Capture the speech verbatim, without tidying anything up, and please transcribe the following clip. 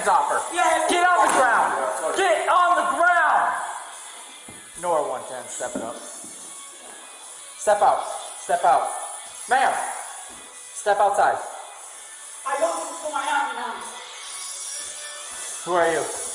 hands off her. Yeah. Get on the ground. Get on the ground. Nora one ten, step it up. Step out. Step out. Ma'am, step outside. I don't put my hand in hands. Who are you?